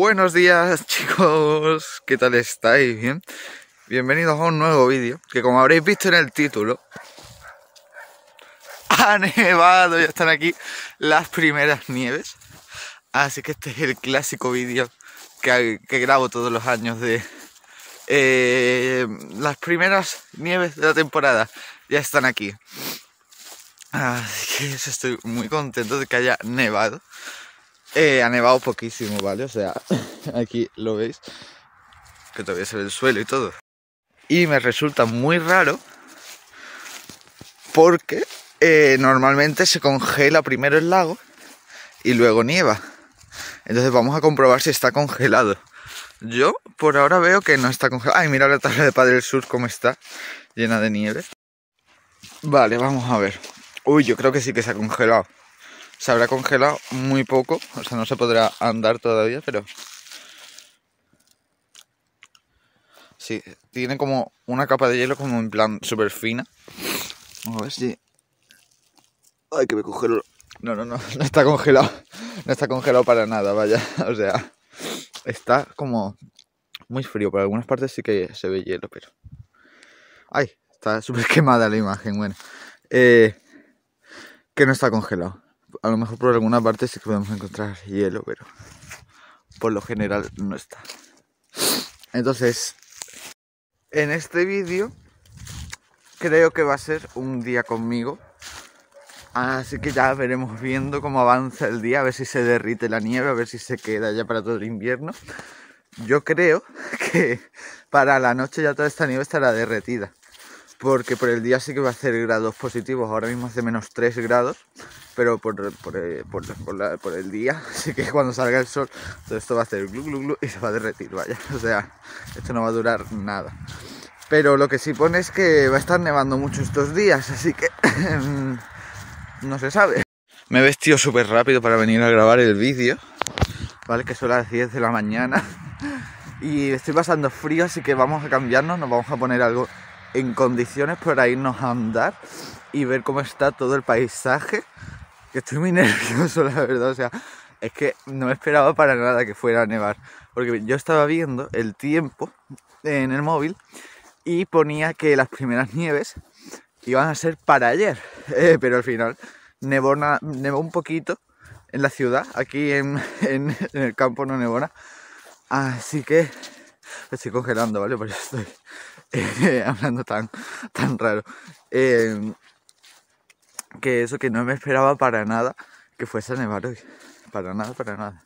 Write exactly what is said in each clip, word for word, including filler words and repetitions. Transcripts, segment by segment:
Buenos días, chicos, ¿qué tal estáis? ¿Bien? Bienvenidos a un nuevo vídeo, que como habréis visto en el título, ha nevado, ya están aquí las primeras nieves. Así que este es el clásico vídeo que, que grabo todos los años de eh, las primeras nieves de la temporada. Ya están aquí. Así que estoy muy contento de que haya nevado. Eh, ha nevado poquísimo, ¿vale? O sea, aquí lo veis, que todavía se ve el suelo y todo. Y me resulta muy raro porque eh, normalmente se congela primero el lago y luego nieva. Entonces vamos a comprobar si está congelado. Yo por ahora veo que no está congelado. Ay, mira la tabla de Padre del Sur cómo está, llena de nieve. Vale, vamos a ver. Uy, yo creo que sí que se ha congelado. Se habrá congelado muy poco, o sea, no se podrá andar todavía, pero sí, tiene como una capa de hielo como en plan súper fina. Vamos a ver si... Ay, que me congelo. No, no, no, no está congelado. No está congelado para nada, vaya. O sea, está como muy frío. Por algunas partes sí que se ve hielo, pero... Ay, está súper quemada la imagen, bueno. Eh, que no está congelado. A lo mejor por alguna parte sí que podemos encontrar hielo, pero por lo general no está. Entonces, en este vídeo creo que va a ser un día conmigo. Así que ya veremos viendo cómo avanza el día, a ver si se derrite la nieve, a ver si se queda ya para todo el invierno. Yo creo que para la noche ya toda esta nieve estará derretida. Porque por el día sí que va a hacer grados positivos. Ahora mismo hace menos tres grados. Pero por, por, por, por, la, por el día, así que cuando salga el sol, todo esto va a hacer glu glu glu y se va a derretir, vaya. O sea, esto no va a durar nada. Pero lo que sí pone es que va a estar nevando mucho estos días, así que no se sabe. Me he vestido súper rápido para venir a grabar el vídeo, ¿vale? Que son las diez de la mañana. Y estoy pasando frío, así que vamos a cambiarnos, nos vamos a poner algo en condiciones para irnos a andar y ver cómo está todo el paisaje. Que estoy muy nervioso, la verdad, o sea, es que no esperaba para nada que fuera a nevar. Porque yo estaba viendo el tiempo en el móvil y ponía que las primeras nieves iban a ser para ayer. Eh, pero al final nevó, na, nevó un poquito en la ciudad, aquí en, en, en el campo no nevó nada. Así que me estoy congelando, ¿vale? Por eso estoy eh, hablando tan, tan raro. Eh, que eso, que no me esperaba para nada que fuese a nevar hoy. Para nada, para nada.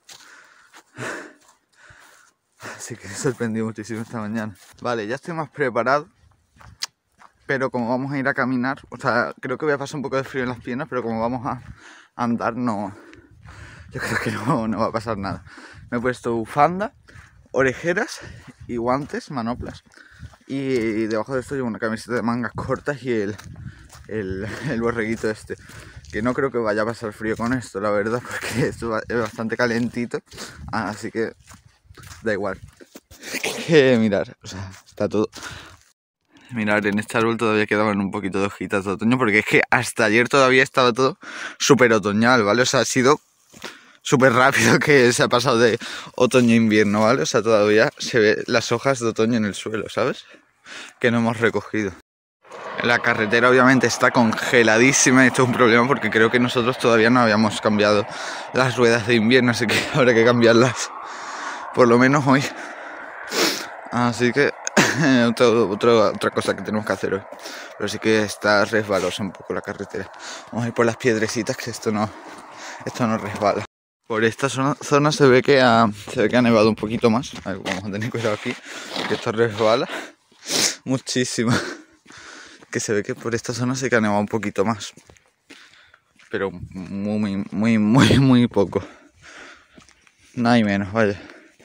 Así que me sorprendió muchísimo esta mañana. Vale, ya estoy más preparado. Pero como vamos a ir a caminar, o sea, creo que voy a pasar un poco de frío en las piernas, pero como vamos a andar, no... Yo creo que no, no va a pasar nada. Me he puesto bufanda, orejeras y guantes, manoplas. Y debajo de esto llevo una camiseta de mangas cortas y el... El, el borreguito este, que no creo que vaya a pasar frío con esto, la verdad, porque esto es bastante calentito, así que da igual. Que mirar, o sea, está todo... Mirar, en este árbol todavía quedaban un poquito de hojitas de otoño, porque es que hasta ayer todavía estaba todo súper otoñal, ¿vale? O sea, ha sido súper rápido que se ha pasado de otoño a invierno, ¿vale? O sea, todavía se ve las hojas de otoño en el suelo, ¿sabes? Que no hemos recogido. La carretera obviamente está congeladísima y esto es un problema porque creo que nosotros todavía no habíamos cambiado las ruedas de invierno, así que habrá que cambiarlas por lo menos hoy. Así que otro, otro, otra cosa que tenemos que hacer hoy. Pero sí que está resbalosa un poco la carretera. Vamos a ir por las piedrecitas, que esto no, esto no resbala. Por esta zona, zona se ve que ha, se ve que ha nevado un poquito más. A ver, vamos a tener cuidado aquí, que esto resbala muchísimo. Que se ve que por esta zona se que ha nevado un poquito más. Pero muy, muy, muy, muy poco. Nada y menos, vaya.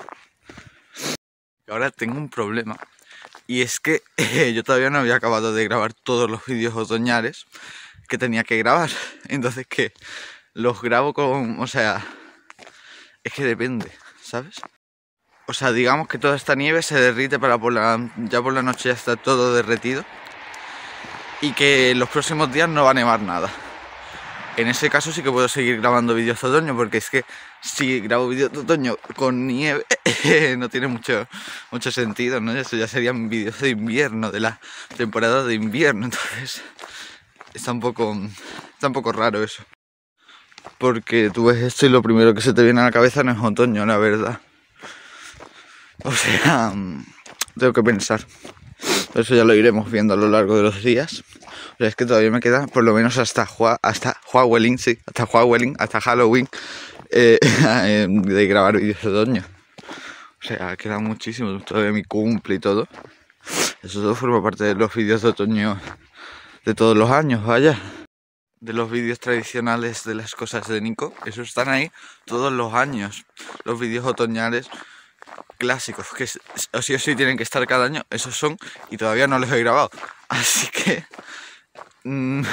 Ahora tengo un problema. Y es que eh, yo todavía no había acabado de grabar todos los vídeos otoñales que tenía que grabar. Entonces que los grabo con... O sea... Es que depende, ¿sabes? O sea, digamos que toda esta nieve se derrite para por la... Ya por la noche ya está todo derretido. Y que los próximos días no va a nevar nada. En ese caso sí que puedo seguir grabando vídeos de otoño, porque es que si grabo vídeos de otoño con nieve no tiene mucho, mucho sentido, ¿no? Eso ya serían vídeos de invierno, de la temporada de invierno, entonces está un poco, está un poco raro eso. Porque tú ves esto y lo primero que se te viene a la cabeza no es otoño, la verdad. O sea, tengo que pensar. Eso ya lo iremos viendo a lo largo de los días. O sea, es que todavía me queda por lo menos hasta Hua, hasta Halloween, sí, hasta Halloween, hasta Halloween eh, de grabar vídeos de otoño. O sea, queda muchísimo, todavía mi cumple y todo. Eso todo forma parte de los vídeos de otoño de todos los años, vaya. De los vídeos tradicionales de las cosas de Nico, esos están ahí todos los años. Los vídeos otoñales clásicos, que o sí o sí tienen que estar cada año, esos son, y todavía no los he grabado. Así que... Mmm,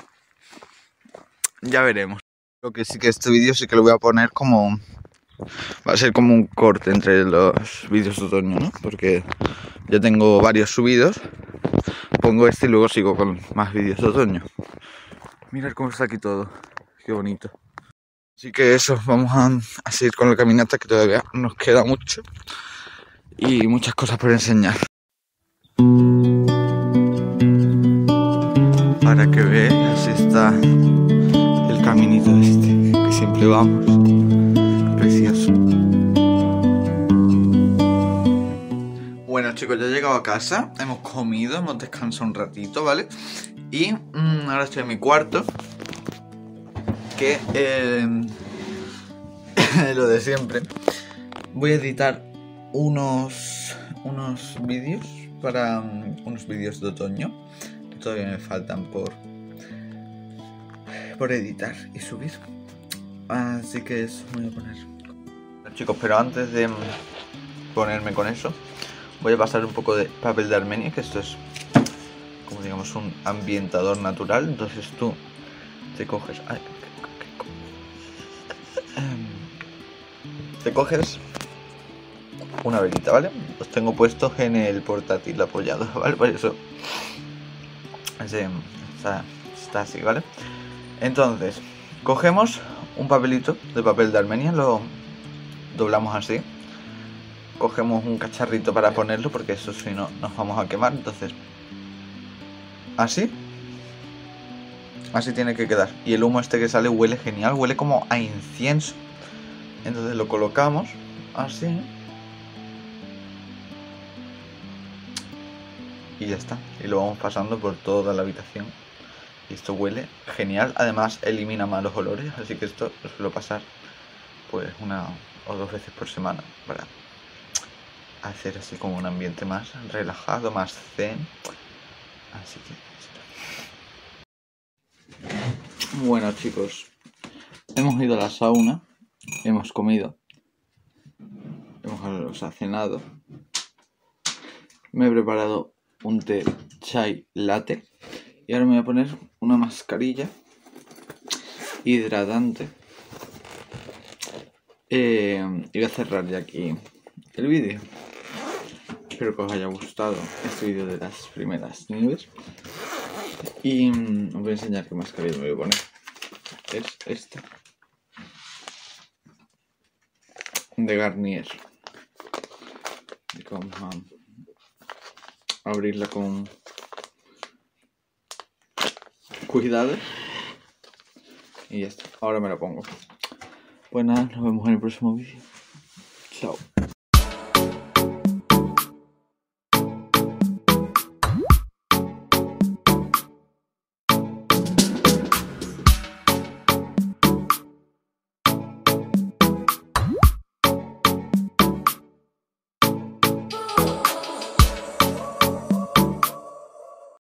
ya veremos. Lo que sí que este vídeo sí que lo voy a poner como... Va a ser como un corte entre los vídeos de otoño, ¿no? Porque ya tengo varios subidos. Pongo este y luego sigo con más vídeos de otoño. Mirad cómo está aquí todo. Qué bonito. Así que eso, vamos a, a seguir con la caminata, que todavía nos queda mucho. Y muchas cosas por enseñar. Para que veas, así está el caminito este, que siempre vamos. Precioso. Bueno, chicos, ya he llegado a casa, hemos comido, hemos descansado un ratito, ¿vale? Y mmm, ahora estoy en mi cuarto, que eh, lo de siempre. Voy a editar unos unos vídeos para um, unos vídeos de otoño que todavía me faltan por por editar y subir. Así que eso voy a poner. Bueno, chicos, pero antes de ponerme con eso, voy a pasar un poco de papel de Armenia, que esto es como digamos un ambientador natural. Entonces tú te coges ay, te coges una velita, ¿vale? Los tengo puestos en el portátil apoyado, ¿vale? Por eso sí, está, está así, ¿vale? Entonces cogemos un papelito de papel de Armenia, lo doblamos así. Cogemos un cacharrito para ponerlo, porque eso si no nos vamos a quemar. Entonces así Así tiene que quedar. Y el humo este que sale huele genial, huele como a incienso. Entonces lo colocamos así y ya está. Y lo vamos pasando por toda la habitación. Y esto huele genial. Además elimina malos olores. Así que esto lo suelo pasar pues una o dos veces por semana para hacer así como un ambiente más relajado, más zen. Así que... Bueno, chicos, hemos ido a la sauna, hemos comido, hemos cenado. Me he preparado un té chai latte y ahora me voy a poner una mascarilla hidratante. Eh, y voy a cerrar ya aquí el vídeo. Espero que os haya gustado este vídeo de las primeras nieves. Y um, os voy a enseñar qué mascarilla me voy a poner. Es esta. De Garnier. Y vamos a abrirla con cuidado. Y ya está. Ahora me la pongo. Pues nada, nos vemos en el próximo vídeo. Chao.